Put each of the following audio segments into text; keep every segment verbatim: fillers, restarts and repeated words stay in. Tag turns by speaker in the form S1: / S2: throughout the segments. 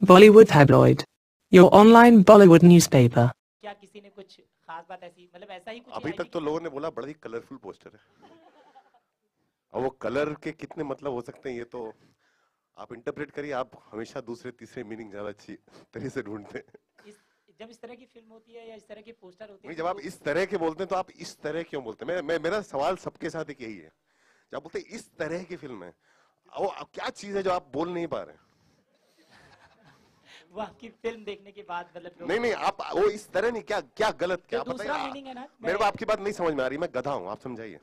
S1: Bollywood tabloid. Your online Bollywood newspaper.
S2: क्या किसी ने कुछ खास बात ऐसी मतलब ऐसा ही कुछ
S3: अभी तक तो लोगों ने बोला बड़ा ही कलरफुल पोस्टर है। अब वो कलर के कितने मतलब हो सकते हैं ये तो आप इंटरप्रेट करिए। आप हमेशा दूसरे तीसरे मीनिंग ज्यादा अच्छी तरह से ढूंढते हैं।
S2: इस, जब इस तरह की फिल्म होती है या इस तरह के पोस्टर होते हैं,
S3: जब आप इस तरह के बोलते हैं तो आप इस तरह क्यों बोलते हैं? मैं, मैं मेरा सवाल सबके साथ एक यही है, जब बोलते हैं इस तरह की फिल्म है, वो क्या चीज है जो आप बोल नहीं पा रहे हैं?
S2: वो आपकी फिल्म देखने के बाद मतलब
S3: नहीं नहीं आप वो इस तरह नहीं, क्या क्या गलत क्या
S2: तो दूसरा मीनिंग है ना।
S3: मेरे को आपकी बात नहीं समझ में आ रही, मैं गधा हूं, आप समझाइए।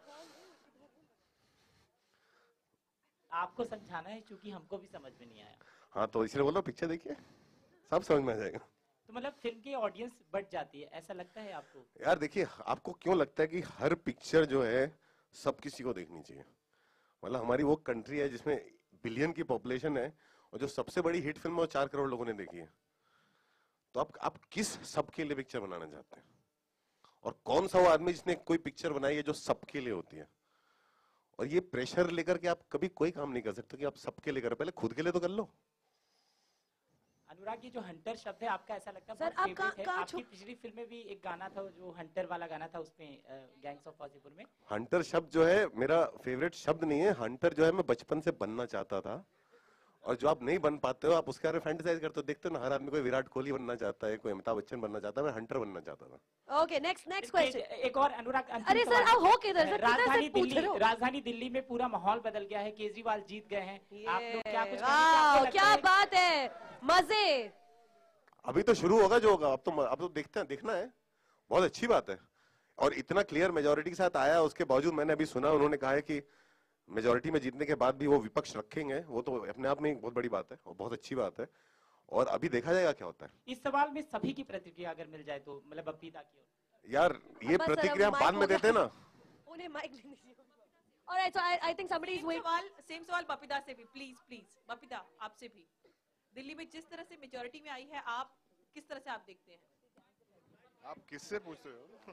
S2: आपको समझाना है क्योंकि हमको भी समझ में नहीं आया।
S3: हाँ तो इसलिए बोलो पिक्चर देखिए, सब समझ में आ जाएगा।
S2: तो मतलब फिल्म की ऑडियंस बढ़ जाती है, ऐसा लगता है आपको?
S3: यार देखिए, आपको क्यों लगता है कि हर पिक्चर जो है सब किसी को देखनी चाहिए? मतलब हमारी वो कंट्री है जिसमें बिलियन की पॉपुलेशन है और जो सबसे बड़ी हिट फिल्म है वो चार करोड़ लोगों ने देखी है। तो आप आप किस सबके लिए पिक्चर बनाना चाहते हैं? और कौन सा वो आदमी जिसने कोई पिक्चर बनाई है जो सबके लिए होती है? और ये प्रेशर लेकर के आप कभी कोई काम नहीं कर सकते कि आप सबके लिए करें, पहले खुद के लिए तो कर लो।
S2: अनुराग, ये जो हंटर शब्द है आपका ऐसा लगता है
S4: सर,
S2: बहुत
S4: आप का,
S2: फेवरेट है। आपकी पिछली फिल्म में भी एक गाना था जो हंटर वाला गाना था, उसमें गैंग्स ऑफ वासेपुर में।
S3: हंटर शब्द जो है मेरा फेवरेट शब्द नहीं है। हंटर जो है मैं बचपन से बनना चाहता था, और जो आप नहीं बन पाते हो आप उसके बारे में फैंटेसाइज करते हो। देखते हो ना, हर आदमी कोई विराट कोहली बनना चाहता है, कोई अमिताभ बच्चन बनना चाहता है, मैं हंटर बनना चाहता था।
S4: Okay, next next question.
S2: एक और अनुराग,
S4: अरे सर आप हो किधर सर?
S2: राजधानी दिल्ली, राजधानी दिल्ली में पूरा माहौल बदल गया है, केजरीवाल जीत गए हैं। आप लोग क्या कुछ
S4: वाह, क्या बात है, मजे।
S3: अभी तो शुरू होगा जो होगा, अब तो अब तो देखते हैं, देखना है। बहुत अच्छी बात है, और इतना क्लियर मेजोरिटी के साथ आया। उसके बावजूद मैंने अभी सुना उन्होंने कहा है कि मेजोरिटी में जीतने के बाद भी वो विपक्ष रखेंगे। वो तो अपने आप में एक बहुत बड़ी बात है और बहुत अच्छी बात है, और अभी देखा जाएगा क्या होता है।
S2: इस सवाल में सभी की प्रतिक्रिया अगर मिल जाए तो, मतलब बपीता की।
S3: यार ये प्रतिक्रिया बाद में देते हैं ना।
S4: उन्हें माइक लेने दीजिए। Alright, so I I think somebody is waiting.
S5: सवाल सेम सवाल बपीता से भी, प्लीज प्लीज बपीता आपसे भी। दिल्ली में जिस तरह से मेजॉरिटी में आई है, आप किस तरह से आप देखते हैं?
S3: आप किससे पूछते हो?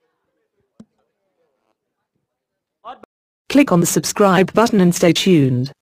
S1: Click on the subscribe button and stay tuned.